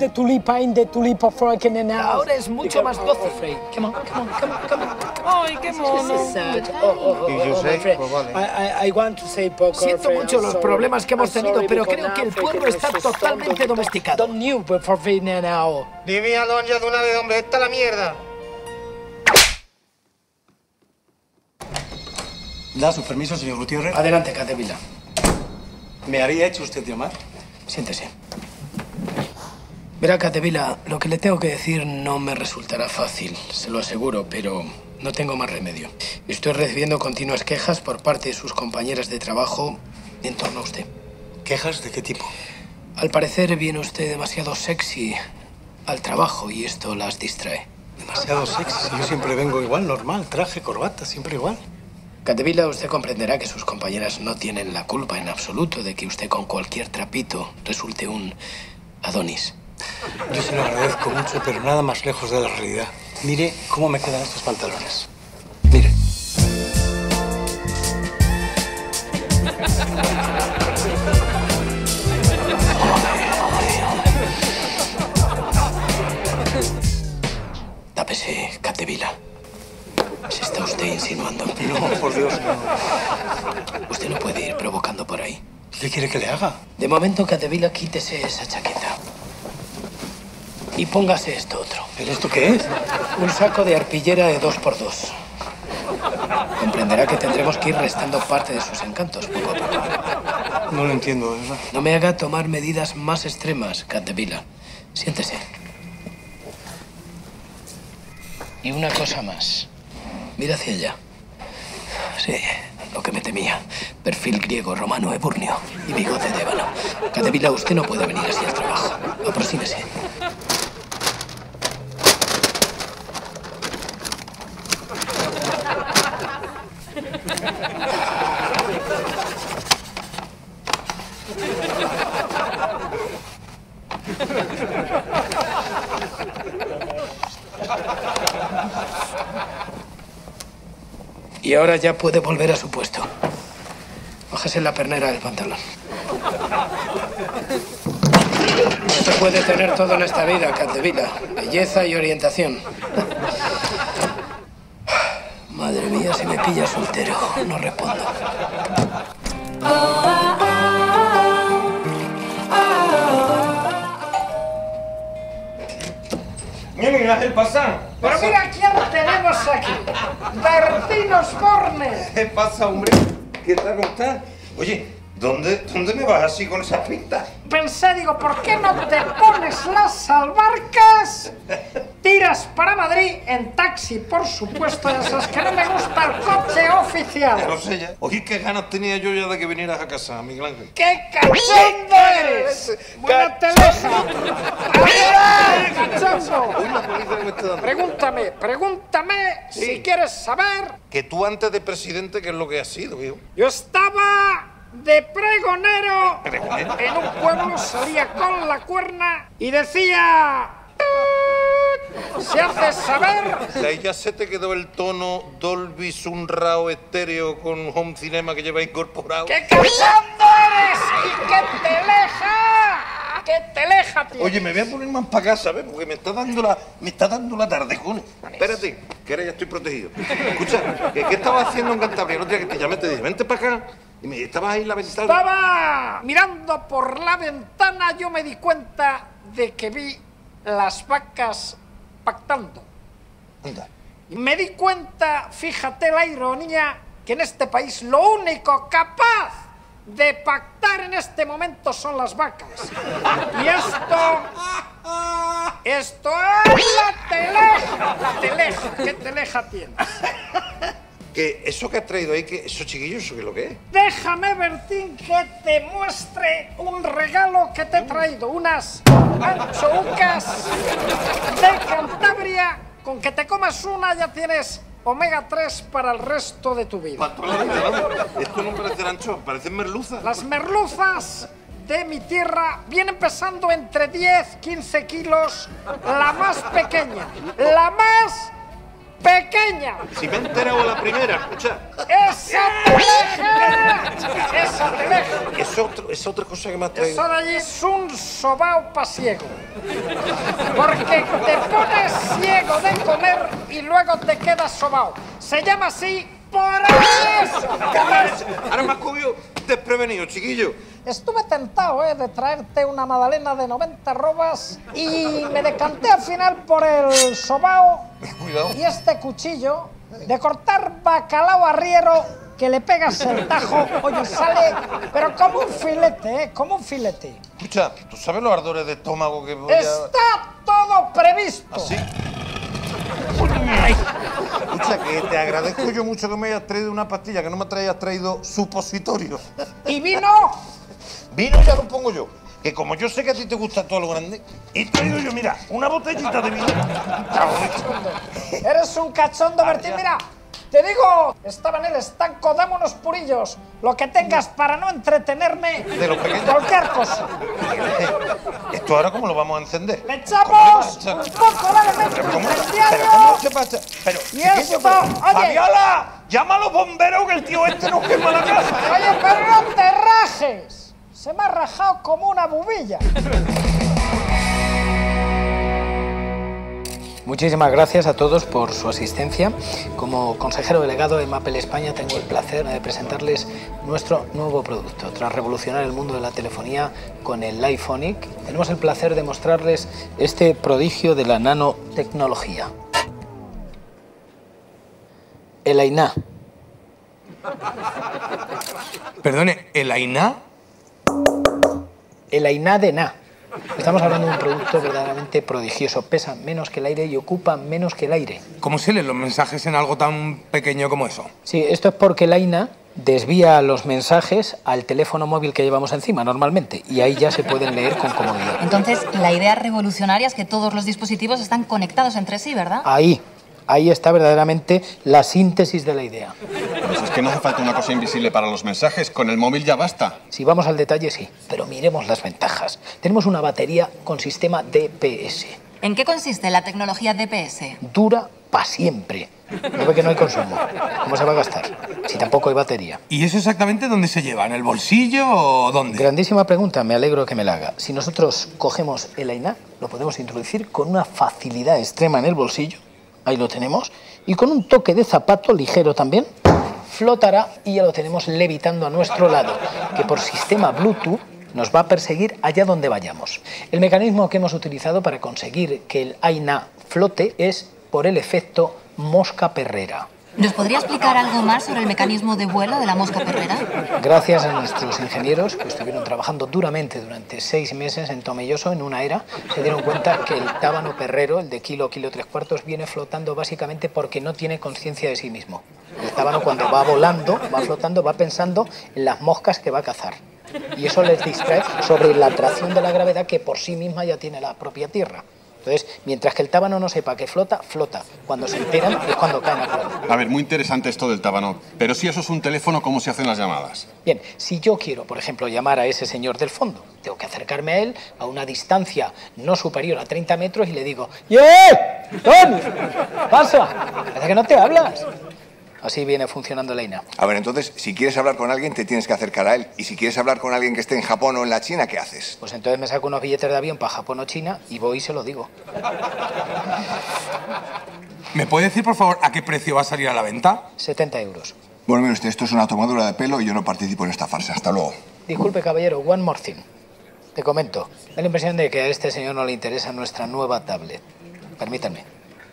Speaker 8: Ahora es mucho más dócil.
Speaker 17: ¡Ay, qué mono!
Speaker 3: Y yo sé, pues vale.
Speaker 8: Siento mucho los problemas que hemos tenido, pero creo que el puerro está totalmente domesticado.
Speaker 3: Dime a Lonja de una vez, hombre, esta es la mierda.
Speaker 18: ¿Da su permiso, señor Gutiérrez?
Speaker 7: Adelante, Capdevila.
Speaker 18: ¿Me había hecho usted llamar?
Speaker 7: Siéntese. Verá, Capdevila, lo que le tengo que decir no me resultará fácil, se lo aseguro, pero no tengo más remedio. Estoy recibiendo continuas quejas por parte de sus compañeras de trabajo en torno a usted.
Speaker 18: ¿Quejas de qué tipo?
Speaker 7: Al parecer viene usted demasiado sexy al trabajo y esto las distrae.
Speaker 18: Demasiado sexy. Yo siempre vengo igual, normal, traje, corbata, siempre igual.
Speaker 7: Capdevila, usted comprenderá que sus compañeras no tienen la culpa en absoluto de que usted con cualquier trapito resulte un Adonis.
Speaker 18: Yo se lo agradezco mucho, pero nada más lejos de la realidad. Mire cómo me quedan estos pantalones. Mire.
Speaker 7: Tápese, Capdevila. Se está usted insinuando.
Speaker 18: No, por Dios, no.
Speaker 7: Usted no puede ir provocando por ahí.
Speaker 18: ¿Qué quiere que le haga?
Speaker 7: De momento, Capdevila, quítese esa chaqueta. Y póngase esto otro.
Speaker 18: ¿Pero esto qué es?
Speaker 7: Un saco de arpillera de dos por dos. Comprenderá que tendremos que ir restando parte de sus encantos poco a poco.
Speaker 18: No lo entiendo, de verdad.
Speaker 7: No me haga tomar medidas más extremas, Capdevila. Siéntese. Y una cosa más. Mira hacia allá. Sí, lo que me temía. Perfil griego, romano, eburnio y bigote de ébano. Capdevila, usted no puede venir así al trabajo. Aproxímese. Y ahora ya puede volver a su puesto. Bájese la pernera del pantalón. No se puede tener todo en esta vida, Capdevila. Belleza y orientación. Madre mía, si me pilla soltero, no respondo.
Speaker 3: Mira, el pasán.
Speaker 8: Pero mira quién tenemos aquí. Bertín Osborne.
Speaker 3: ¿Qué pasa, hombre? ¿Qué tal? ¿Cómo estás? Oye,
Speaker 10: ¿Dónde, ¿Dónde me vas así con esas pintas?
Speaker 8: Pensé, digo, ¿por qué no te pones las albarcas? Tiras para Madrid en taxi, por supuesto, ya sabes que no me gusta el coche oficial.
Speaker 10: Ya lo sé ya. Oye, qué ganas tenía yo ya de que vinieras a casa, Miguel Ángel.
Speaker 8: ¡Qué cachondo eres! ¡Buena teleja! ¡Ay, cachondo!
Speaker 10: Uy, la policía que me está dando.
Speaker 8: Pregúntame, pregúntame
Speaker 10: Sí.
Speaker 8: si quieres saber.
Speaker 10: Que tú antes de presidente, ¿qué es lo que has sido, hijo?
Speaker 8: Yo estaba de pregonero.
Speaker 10: ¿Pregonero?
Speaker 8: En un pueblo salía con la cuerna y decía... ¿Se hace saber?
Speaker 10: De ahí ya se te quedó el tono Dolby Sunrao estéreo con home cinema que lleva incorporado.
Speaker 8: ¡Qué cachondo eres! ¡Y qué teleja! ¡Qué teleja, tío!
Speaker 10: Oye, me voy a poner más para casa, ¿sabes? Porque me está dando la, me está dando la tarde, cojones. Espérate, que ahora ya estoy protegido. Escucha, ¿qué, qué estabas haciendo en Cantabria? El otro día que te llamé te dije, vente para acá. Y me estabas ahí en la ventana.
Speaker 8: Estaba mirando por la ventana, yo me di cuenta de que vi las vacas pactando.
Speaker 10: Anda.
Speaker 8: Y me di cuenta, fíjate la ironía, que en este país lo único capaz de pactar en este momento son las vacas. Y esto... Esto es la teleja. La teleja. ¿Qué teleja tienes?
Speaker 10: Que eso que has traído ahí, que esos chiquillos, ¿eso qué es lo que es?
Speaker 8: Déjame, Bertín, que te muestre un regalo que te he traído. Unas anchoucas de Cantabria. Con que te comas una ya tienes omega tres para el resto de tu vida.
Speaker 10: Para toda la vida, vamos. Esto no parece ancho, parecen merluzas.
Speaker 8: Las merluzas de mi tierra vienen pesando entre diez, quince kilos. La más pequeña. La más pequeña.
Speaker 10: Si me he enterado a la primera, escucha.
Speaker 8: ¡Esa teleja! ¡Esa teleja!
Speaker 10: Es, otro, es otra cosa que me has traído.
Speaker 8: Eso de allí es un sobao pasiego. Porque te pones ciego de comer y luego te quedas sobao. Se llama así por eso.
Speaker 10: Ahora me has cogido desprevenido, chiquillo.
Speaker 8: Estuve tentado, ¿eh?, de traerte una magdalena de noventa robas y me decanté al final por el sobao.
Speaker 10: Cuidado.
Speaker 8: Y este cuchillo de cortar bacalao arriero que le pegas el tajo, oye, sale, pero como un filete, ¿eh? Como un filete.
Speaker 10: Escucha, ¿tú sabes los ardores de estómago que voy a...?
Speaker 8: Está todo previsto.
Speaker 10: ¿Así? Escucha, que te agradezco yo mucho que me hayas traído una pastilla, que no me hayas traído supositorios.
Speaker 8: ¿Y vino?
Speaker 10: Vino ya lo pongo yo. Que como yo sé que a ti te gusta todo lo grande, he traído yo, mira, una botellita de vino.
Speaker 8: Eres un cachondo, Bertín, mira. Te digo, estaba en el estanco, dame unos purillos. Lo que tengas para no entretenerme.
Speaker 10: De los pequeños.
Speaker 8: Cualquier cosa.
Speaker 10: ¿Esto ahora cómo lo vamos a encender?
Speaker 8: Le echamos un poco de elemento incendiario.
Speaker 10: ¿Cómo se pasa? Pero,
Speaker 8: Y esto, oye.
Speaker 10: ¡Fabiola! ¡Llama a los bomberos que el tío este nos quema la casa!
Speaker 8: Oye, pero no te rajes. Se me ha rajado como una bubilla.
Speaker 7: Muchísimas gracias a todos por su asistencia. Como consejero delegado de Mapel España tengo el placer de presentarles nuestro nuevo producto. Tras revolucionar el mundo de la telefonía con el iPhonic, tenemos el placer de mostrarles este prodigio de la nanotecnología. El AINA.
Speaker 3: Perdone, ¿el AINA?
Speaker 7: El AINA de Na. Estamos hablando de un producto verdaderamente prodigioso. Pesa menos que el aire y ocupa menos que el aire.
Speaker 3: ¿Cómo se leen los mensajes en algo tan pequeño como eso?
Speaker 7: Sí, esto es porque el AINA desvía los mensajes al teléfono móvil que llevamos encima normalmente y ahí ya se pueden leer con comodidad.
Speaker 19: Entonces, la idea revolucionaria es que todos los dispositivos están conectados entre sí, ¿verdad?
Speaker 7: Ahí, ahí está verdaderamente la síntesis de la idea.
Speaker 20: Pues es que no hace falta una cosa invisible para los mensajes, con el móvil ya basta.
Speaker 7: Si vamos al detalle, sí, pero miremos las ventajas. Tenemos una batería con sistema D P S.
Speaker 19: ¿En qué consiste la tecnología D P S?
Speaker 7: Dura para siempre. No ve que no hay consumo. ¿Cómo se va a gastar? Si tampoco hay batería.
Speaker 3: ¿Y eso exactamente dónde se lleva? ¿En el bolsillo o dónde?
Speaker 7: Grandísima pregunta, me alegro que me la haga. Si nosotros cogemos el AINA, lo podemos introducir con una facilidad extrema en el bolsillo. Ahí lo tenemos. Y con un toque de zapato ligero también, flotará y ya lo tenemos levitando a nuestro lado, que por sistema Bluetooth nos va a perseguir allá donde vayamos. El mecanismo que hemos utilizado para conseguir que el AINA flote es por el efecto mosca perrera.
Speaker 19: ¿Nos podría explicar algo más sobre el mecanismo de vuelo de la mosca perrera?
Speaker 7: Gracias a nuestros ingenieros, que estuvieron trabajando duramente durante seis meses en Tomelloso, en una era, se dieron cuenta que el tábano perrero, el de kilo, kilo tres cuartos, viene flotando básicamente porque no tiene conciencia de sí mismo. El tábano, cuando va volando, va flotando, va pensando en las moscas que va a cazar. Y eso les distrae sobre la atracción de la gravedad que por sí misma ya tiene la propia Tierra. Entonces, mientras que el tábano no sepa que flota, flota. Cuando se enteran es cuando caen a plano.
Speaker 20: A ver, muy interesante esto del tábano. Pero si eso es un teléfono, ¿cómo se hacen las llamadas?
Speaker 7: Bien, si yo quiero, por ejemplo, llamar a ese señor del fondo, tengo que acercarme a él a una distancia no superior a treinta metros y le digo: ¡Yeah! ¡Tony! ¡Pasa! Parece que no te hablas. Así viene funcionando la I N A.
Speaker 3: A ver, entonces, si quieres hablar con alguien, te tienes que acercar a él. Y si quieres hablar con alguien que esté en Japón o en la China, ¿qué haces?
Speaker 7: Pues entonces me saco unos billetes de avión para Japón o China y voy y se lo digo.
Speaker 21: ¿Me puede decir, por favor, a qué precio va a salir a la venta?
Speaker 7: setenta euros.
Speaker 10: Bueno, mire usted, esto es una tomadura de pelo y yo no participo en esta farsa. Hasta luego.
Speaker 7: Disculpe, caballero, one more thing. Te comento. Da la impresión de que a este señor no le interesa nuestra nueva tablet. Permítanme.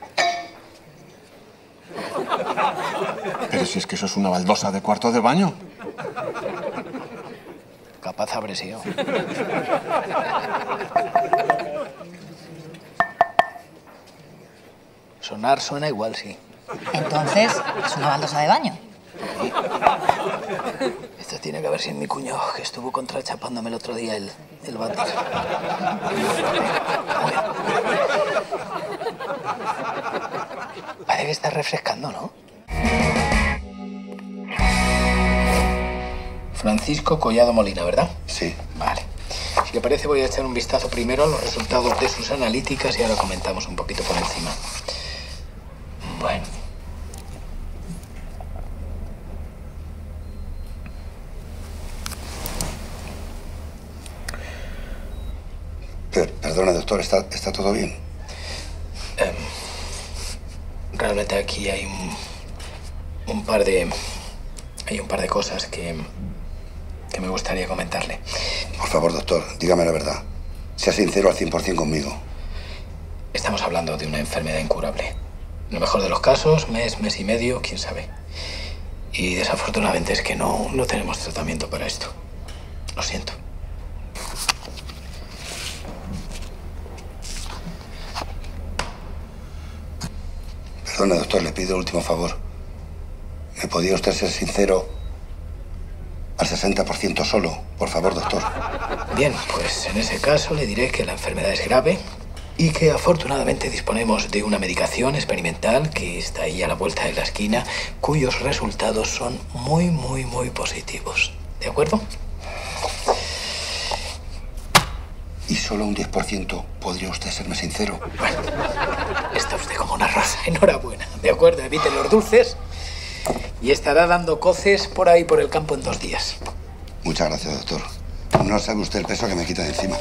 Speaker 20: Pero si es que eso es una baldosa de cuarto de baño.
Speaker 7: Capaz habré sido. Sonar suena igual, sí.
Speaker 19: Entonces, ¿es una baldosa de baño?
Speaker 7: Sí. Esto tiene que haber sido mi cuñado, que estuvo contrachapándome el otro día el, el váter. Parece que está refrescando, ¿no? Francisco Collado Molina, ¿verdad?
Speaker 10: Sí.
Speaker 7: Vale. Si le parece, voy a echar un vistazo primero a los resultados de sus analíticas y ahora comentamos un poquito por encima. Bueno.
Speaker 10: Per- Perdona, doctor, ¿está, está todo bien?
Speaker 7: Eh, realmente aquí hay un, un par de... Hay un par de cosas que, que me gustaría comentarle.
Speaker 10: Por favor, doctor, dígame la verdad. Sea sincero al cien por cien conmigo.
Speaker 7: Estamos hablando de una enfermedad incurable. En lo mejor de los casos, mes, mes y medio, quién sabe. Y desafortunadamente es que no, no tenemos tratamiento para esto. Lo siento.
Speaker 10: Perdona, doctor, le pido el último favor. ¿Me podría usted ser sincero al sesenta por ciento solo? Por favor, doctor.
Speaker 7: Bien, pues en ese caso le diré que la enfermedad es grave y que afortunadamente disponemos de una medicación experimental que está ahí a la vuelta de la esquina, cuyos resultados son muy, muy, muy positivos. ¿De acuerdo?
Speaker 10: ¿Y solo un diez por ciento podría usted serme sincero?
Speaker 7: Bueno, está usted como una rosa. Enhorabuena. ¿De acuerdo? Evite los dulces. Y estará dando coces por ahí por el campo en dos días.
Speaker 10: Muchas gracias, doctor. No sabe usted el peso que me quita de encima.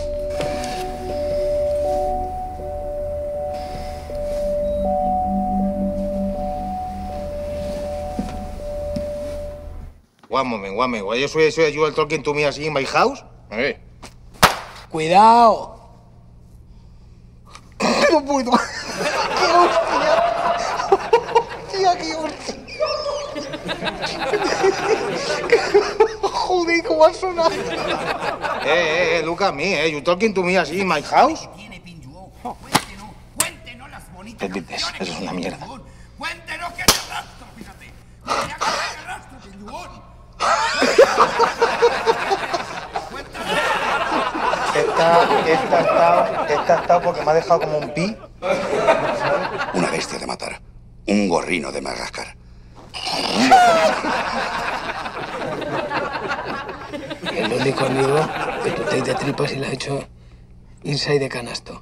Speaker 5: One moment, one moment. Why you say you are talking to me as in my house? Eh.
Speaker 7: ¡Cuidado!
Speaker 5: No puedo. ¡Qué hostia! ¡Hostia, qué hostia! Joder, ¿cómo ha sonado? Eh, eh, eh, look at me, eh. You talking to me as in my house?
Speaker 21: ¿Qué dices? Eso es una mierda.
Speaker 3: Esta, esta ha estado, esta ha estado porque me ha dejado como un pi.
Speaker 10: Una bestia de matar. Un gorrino de Madagascar.
Speaker 7: El único amigo que tú te de tripas y le has hecho inside de canasto.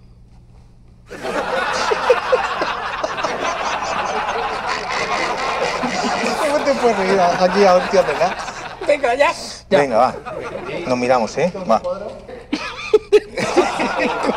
Speaker 3: ¿Cómo te puedes reír aquí a hostia de nada?
Speaker 7: Venga, ya. ya.
Speaker 3: Venga, va. Nos miramos, ¿eh? Va.